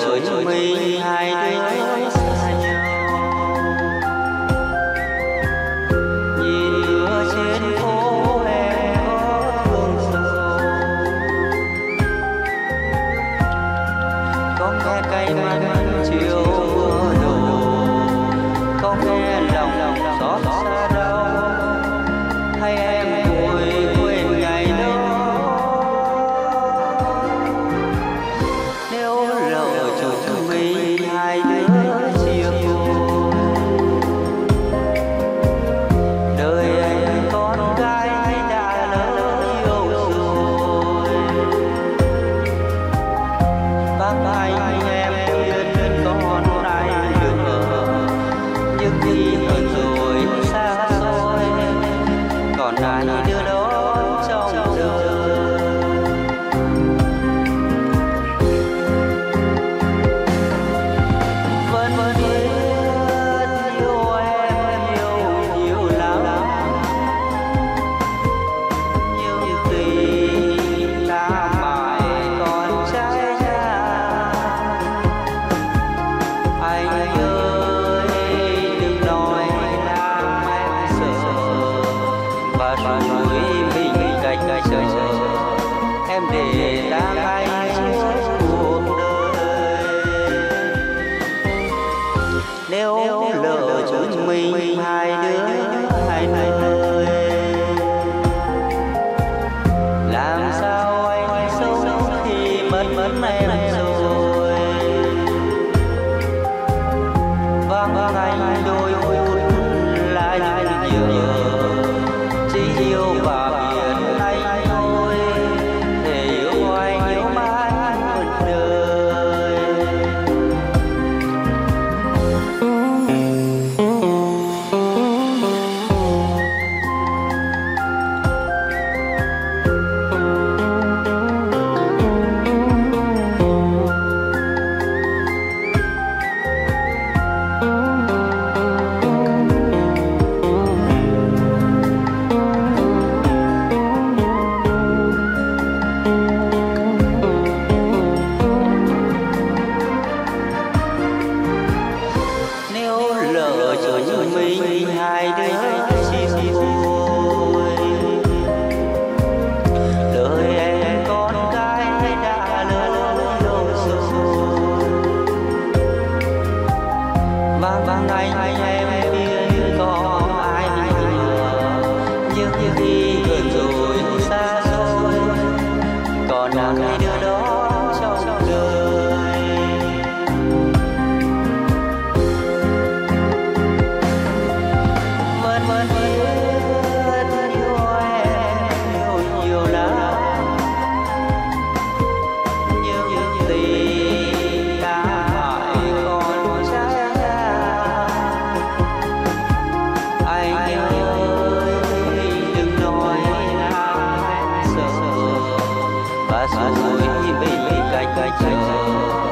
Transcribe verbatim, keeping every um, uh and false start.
rồi chúng mình hai đứa xa nhau. Nhìn mưa trên phố em có thương sâu, có nghe cay mắt chiều mưa đổ, có nghe lòng lòng xót xa đau, hay em vui quên ngày đó. Nếu lỡ cho chúng mình hai đứa chia phôi, đời anh con gái đã lỡ yêu rồi. Bác anh em khuyên con anh đừng ở, nhưng khi hơn rồi xa xôi, còn ai đưa đó trong đời. Vẫn vẫn biết yêu em yêu nhiều lắm, nhưng tình ta mãi còn trái ngang. Anh ơi đừng nói làm em sợ, và rồi mình cạnh cạnh chờ em để ta anh suốt cuộc đời. Nếu lỡ chúng mình hai đứa hai nơi, làm sao anh sống khi mất mất em rồi. Vắng vắng anh đôi phút lại nhớ, chỉ yêu và biển anh thôi, để yêu anh yêu mãi một đời. Nếu lỡ cho chúng mình hai đứa chia phôi, đời em con gái đã lỡ lâu rồi. Vắng vắng anh em biết có ai nữa, nhưng khi gần rồi xa xôi, còn ai đưa đó trong đời. Vẫn vẫn biết yêu em yêu nhiều lắm, nhưng tình ta mãi còn trái ngang. Anh ơi đừng nói làm em sợ, và rồi mình cạnh cạnh chờ